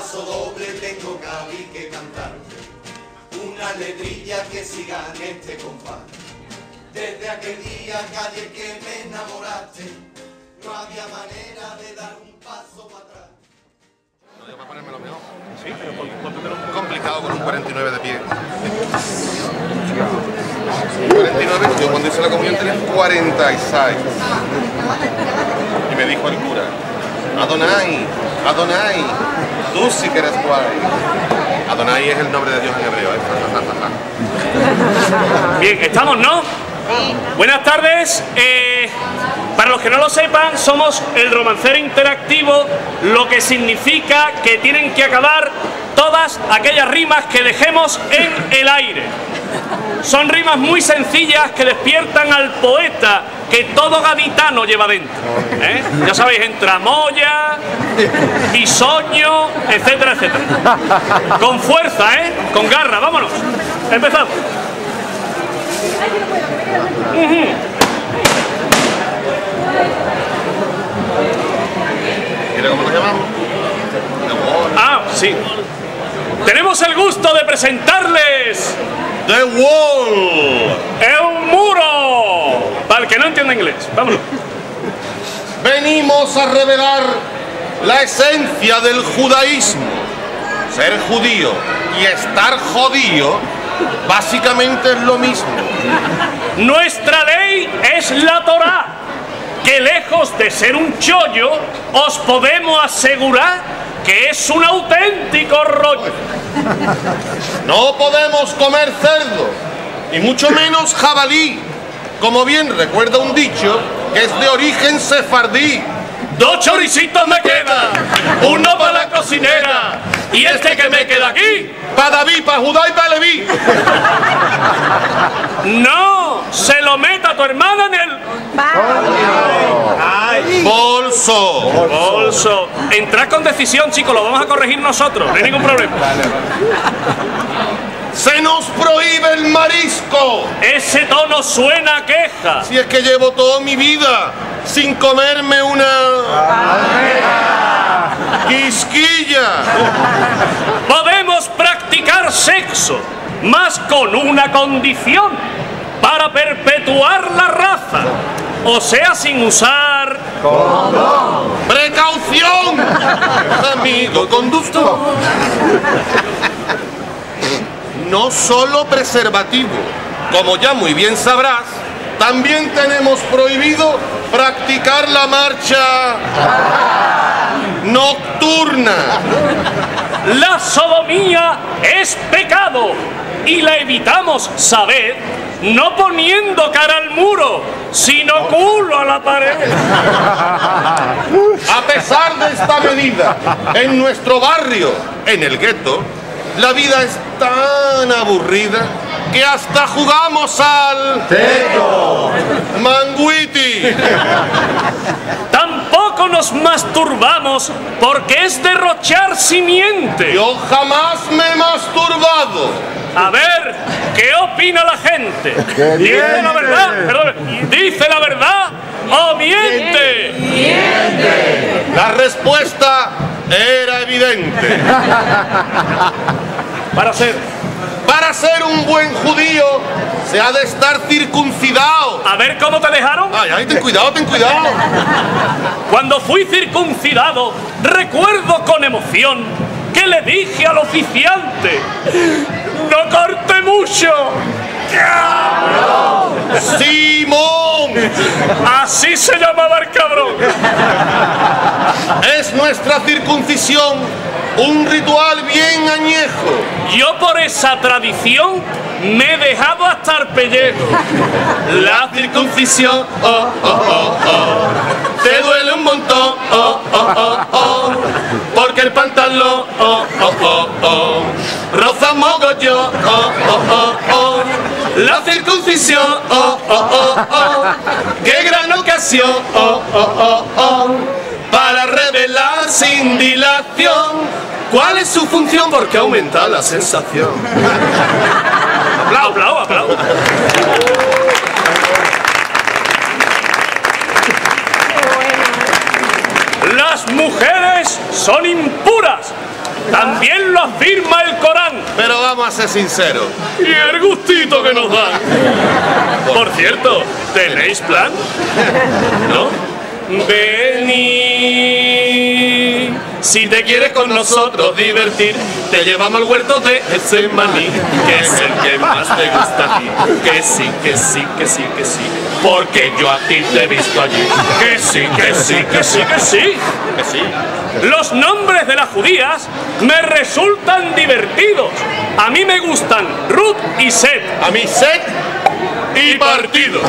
paso doble tengo que cantarte una letrilla que siga en este compás. Desde aquel día, calle, que me enamoraste, no había manera de dar un paso para atrás. No digo para ponerme lo mejor. Sí, pero póntelo un poco. Complicado con un 49 de pie. 49, yo cuando hice la comunión tenía 46. Y me dijo el cura, Adonai, Adonai, tú sí que eres guay. Adonai es el nombre de Dios en hebreo, Bien, estamos, ¿no? Sí. Buenas tardes. Para los que no lo sepan, somos el Romancero Interactivo, lo que significa que tienen que acabar todas aquellas rimas que dejemos en el aire. Son rimas muy sencillas que despiertan al poeta que todo gaditano lleva dentro. Ya sabéis, entramoya, bisoño, etcétera, etcétera. Con fuerza, con garra, vámonos. Empezamos. ¿Mira cómo nos llamamos? Ah, sí. Tenemos el gusto de presentarles The Wall. El muro. Para el que no entienda inglés, vámonos. Venimos a revelar la esencia del judaísmo. Ser judío y estar jodido básicamente es lo mismo. Nuestra ley es la Torá, que lejos de ser un chollo, os podemos asegurar que es un auténtico rollo. No podemos comer cerdo, y mucho menos jabalí, como bien recuerda un dicho que es de origen sefardí. 2 choricitos me quedan, uno para la cocinera, y este que me queda aquí, para David, para Judá y para Leví. No, se lo meta a tu hermana en el bolso. Bolso. Entrad con decisión, chicos, lo vamos a corregir nosotros, no hay ningún problema. Se nos prohíbe el marisco. Ese tono suena a queja. Si es que llevo toda mi vida sin comerme una quisquilla. Podemos practicar sexo, mas con una condición, para perpetuar la raza, o sea, sin usar condón. ¡Precaución! Amigo conductor. No solo preservativo, como ya muy bien sabrás, también tenemos prohibido practicar la marcha nocturna. La sodomía es pecado y la evitamos, ¿sabed? No poniendo cara al muro, sino culo a la pared. A pesar de esta medida, en nuestro barrio, en el gueto, la vida es tan aburrida que hasta jugamos al teto, manguiti. Tampoco nos masturbamos porque es derrochar simiente. Yo jamás me he masturbado. A ver, ¿qué opina la gente? ¿Dice la verdad? Perdón, ¿dice la verdad o miente? Miente. La respuesta era evidente. Para ser un buen judío se ha de estar circuncidado. A ver cómo te dejaron. Ay, ten cuidado, ten cuidado. Cuando fui circuncidado, recuerdo con emoción que le dije al oficiante: ¡no corte mucho! ¡Cabrón! ¡Simón! Así se llamaba el cabrón. Es nuestra circuncisión un ritual bien añejo. Yo por esa tradición me he dejado hasta el pellejo. La circuncisión, oh, oh, oh, oh, te duele un montón, oh, oh, oh, oh, porque el pantalón, oh, oh, oh, oh, roza mogollón, oh, oh, oh, oh. La circuncisión, oh, oh, oh, oh, qué gran ocasión, oh, oh, oh, oh, para revelar sin dilación cuál es su función, porque aumenta la sensación. Aplauso, aplauso. Las mujeres son impuras, También lo afirma el Corán. Pero vamos a ser sinceros. Y el gustito que nos dan. Por cierto, ¿tenéis plan? ¿No? Vení. Si te quieres con nosotros divertir, te llevamos al huerto de Getsemaní, que es el que más te gusta a ti. Que sí, que sí, que sí, que sí, porque yo a ti te he visto allí. Que sí, que sí, que sí, que sí. Que sí. Los nombres de las judías me resultan divertidos. A mí me gustan Ruth y Set. A mí Set y partido.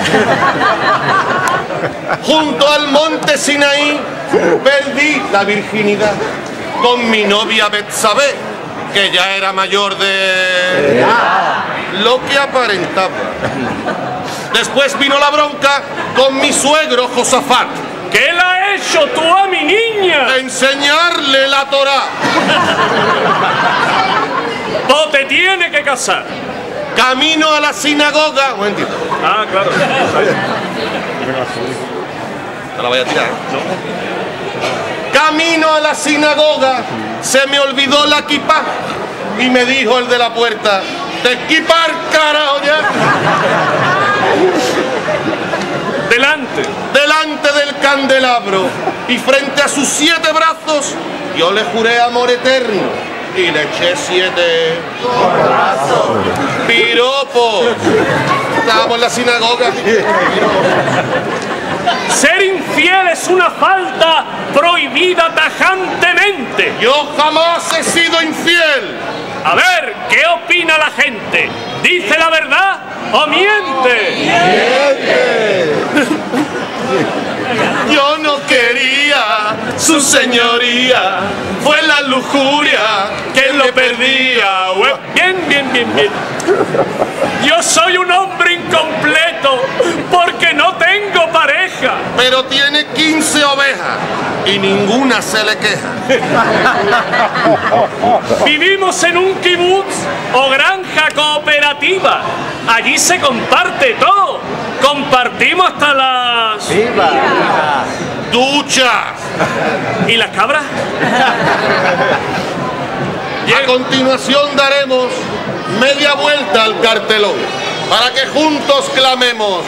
Junto al monte Sinaí perdí la virginidad con mi novia Betsabé, que ya era mayor de lo que aparentaba. Después vino la bronca con mi suegro Josafat. ¿Qué le ha hecho tú a mi niña? Enseñarle la Torá. O te tiene que casar. Camino a la sinagoga. Un momentito. Ah, claro. Te la voy a tirar. Camino a la sinagoga, se me olvidó la kippah y me dijo el de la puerta: ¡te kippar, carajo ya! Delante del candelabro y frente a sus 7 brazos, yo le juré amor eterno y le eché 7 piropos. Estábamos en la sinagoga. Ser infiel es una falta prohibida tajantemente. Yo jamás he sido infiel. A ver, ¿qué opina la gente? ¿Dice la verdad o miente? ¡Miente! Yo no quería, su señoría, fue la lujuria que lo perdía. Bien, bien, bien, bien. Yo soy un hombre incompleto porque no tengo pareja. Pero tiene 15 ovejas y ninguna se le queja. Vivimos en un kibutz o granja cooperativa. Allí se comparte todo. Compartimos hasta las... ¡Duchas! ¿Y las cabras? A continuación daremos media vuelta al cartelón para que juntos clamemos: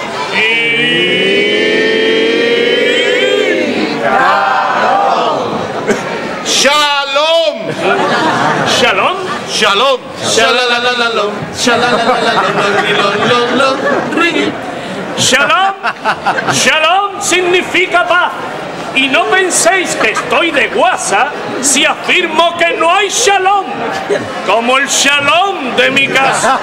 ¡Shalom! ¿Shalom? ¡Shalom! ¡Shalalalalom! ¡Shalalalalom! Shalom, shalom significa paz. Y no penséis que estoy de guasa si afirmo que no hay shalom, como el shalom de mi casa.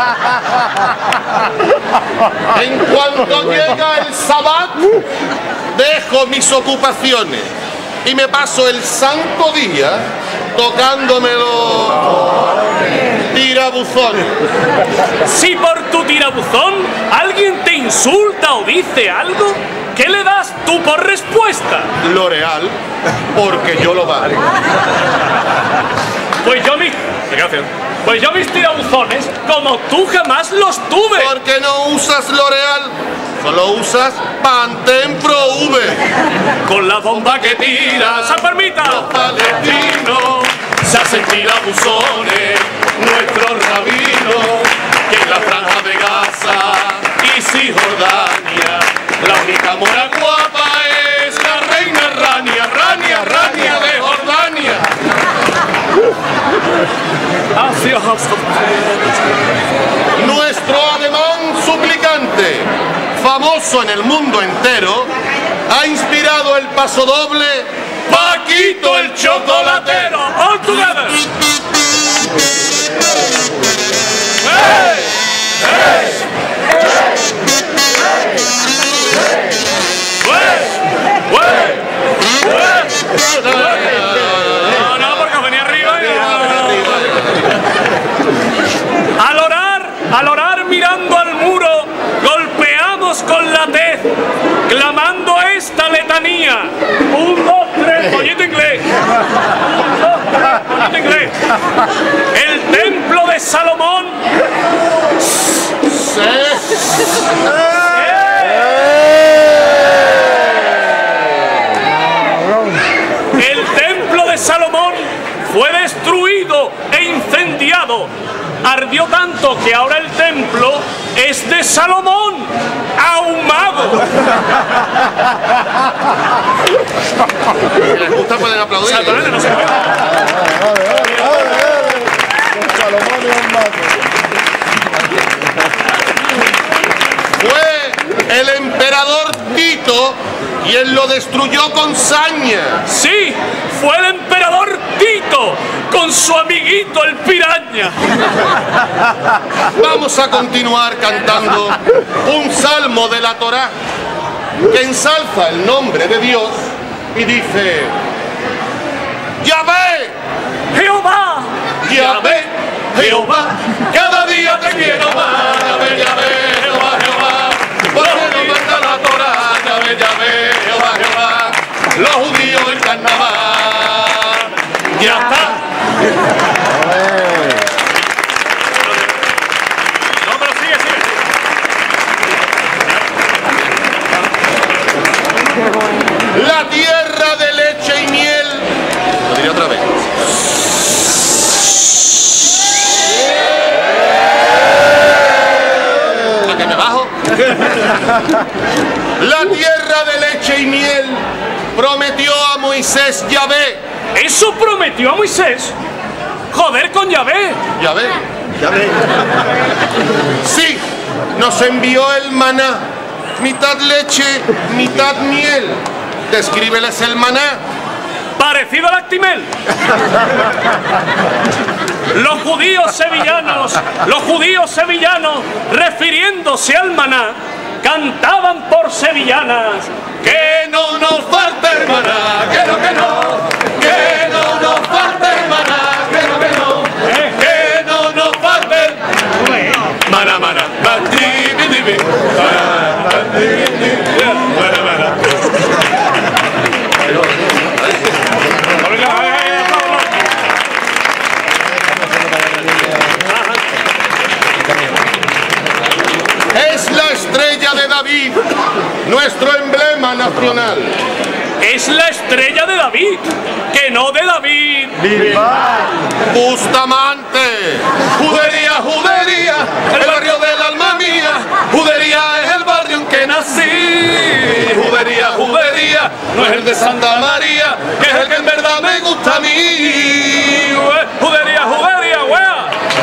En cuanto llega el Sabbat, dejo mis ocupaciones y me paso el santo día tocándome los tirabuzones. Si por tu tirabuzón alguien te insulta o dice algo, ¿qué le das tú por respuesta? L'Oreal, porque yo lo valgo. Pues yo mis tirabuzones, como tú jamás los tuve. ¿Por qué no usas L'Oreal? Solo usas Pantene Pro V. Con la bomba que tiras, San Permita, Los palestinos se hacen tirabuzones, nuestros rabinos, que en la franja de Gaza y Cisjordania, la única mora guapa es la reina Rania, Rania de Jordania. Nuestro alemán suplicante, famoso en el mundo entero, ha inspirado el pasodoble Paquito el chocolatero, all together. ¡Hey! ¡Hey! No, porque venía arriba y... Al orar mirando al muro, golpeamos con la tez, clamando esta letanía. 1, 2, 3, pollito inglés. 1, 2, 3, pollito inglés. El templo de Salomón. El templo de Salomón fue destruido ahumado. Ardió tanto que ahora el templo es de Salomón, ahumado. Si les gusta pueden aplaudir. Exactamente, no se puede. Fue el emperador Tito quien lo destruyó con saña. Sí, fue el emperador Tito con su amiguito el piraña. Vamos a continuar cantando un salmo de la Torá que ensalza el nombre de Dios y dice: Yahvé, Jehová, Yahvé, Jehová, cada día te quiero más. Yahvé, Yahvé, Jehová, Jehová, porque nos manda la Torá. Yahvé, Yahvé, Jehová, Jehová, los judíos en carnaval. ya está. No, pero sigue, sigue. La tierra de leche y miel. Lo diré otra vez. ¿A que me bajo? La tierra de leche y miel prometió a Moisés Yahvé. Eso prometió a Moisés. Joder con Yahvé. Yahvé. Yahvé. Sí, nos envió el maná. Mitad leche, mitad miel. Descríbeles el maná. Parecido al Actimel. Los judíos sevillanos, refiriéndose al maná, cantaban por sevillanas: que no nos falte el maná, que no, que no nos falte el maná, que no nos falte el maná, maná, Es la estrella de David, nuestro emblema nacional. es la estrella de David, que no de David. Bustamante, judería, judería, el barrio del alma mía. Judería es el barrio en que nací. Judería, judería, no es el de Santa María, que es el que en verdad me gusta a mí. Judería, judería, wea.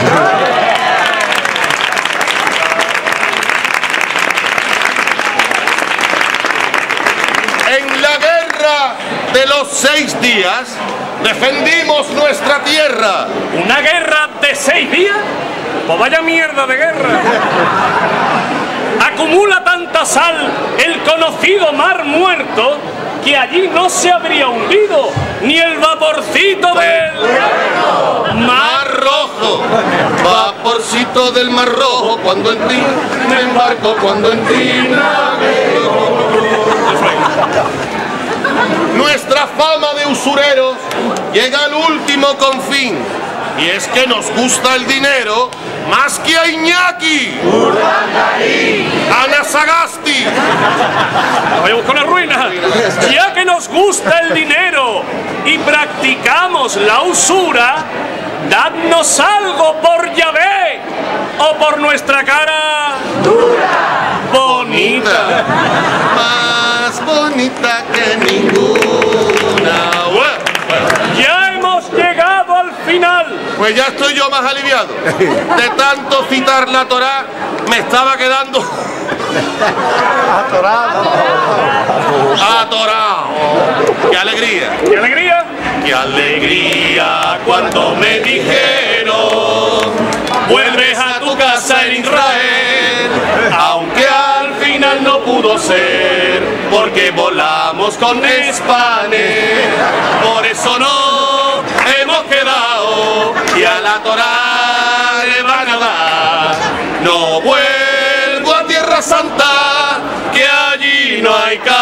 En la guerra de los 6 días defendimos nuestra tierra. ¿Una guerra de 6 días? Pues vaya mierda de guerra. Acumula tanta sal el conocido Mar Muerto que allí no se habría hundido ni el vaporcito del Mar Rojo, vaporcito del Mar Rojo, cuando en ti me embarco, cuando en ti navego. Nuestra fama de usureros llega al último confín, y es que nos gusta el dinero más que a Iñaki, Ana Sagasti. Voy a buscar una ruina. Ya que nos gusta el dinero y practicamos la usura, dadnos algo por Yahvé o por nuestra cara bonita. Más bonita que ninguna. Ya hemos llegado al final. Pues ya estoy yo más aliviado. De tanto citar la Torá, me estaba quedando atorado. ¡Qué alegría! ¡Qué alegría! ¡Qué alegría cuando me dijeron vuelves a tu casa en Israel! Aunque al final no pudo ser, porque volamos con Spanair. Por eso no hemos quedado y a la Torá le van a dar. No vuelvo a Tierra Santa, que allí no hay casa.